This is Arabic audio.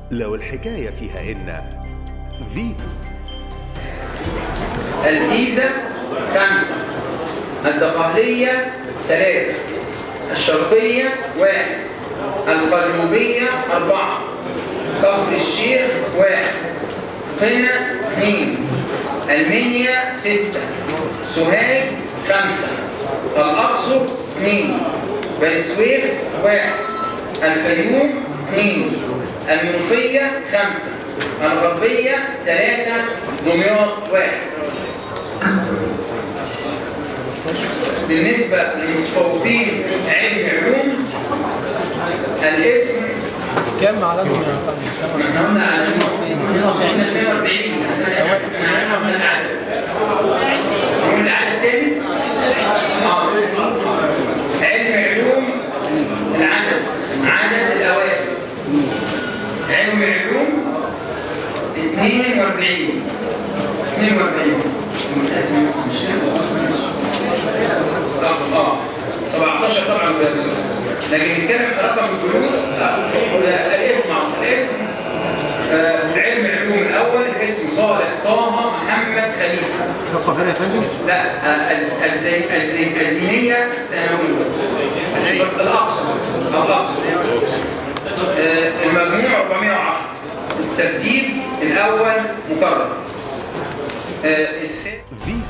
لو الحكاية فيها إن فيتو. الجيزة 5، الدقهلية 3، الشرقية 1، القليوبية 4، كفر الشيخ 1، قنا 2، المنيا 6، سوهاج 5، الأقصر 2، بني سويف 1، الفيوم 2، المنوفية 5، الغربية 3، دمياط 1. بالنسبة للمتفوقين علم علوم الاسم كم عددهم؟ احنا قلنا على 42 اسمها العدد. نقول العدد تاني؟ علم علوم العدد، عدد الأوائل. علم علوم 42 متقسم مش كده؟ 17 طبعا، لكن نتكلم رقم الجلوس الاسم علم علوم الاول الاسم صالح طه محمد خليفه. القاهره يا فندم؟ لا، الزينيه الثانويه الاقصر. المجموع 410. الترتيب الاول مكرر.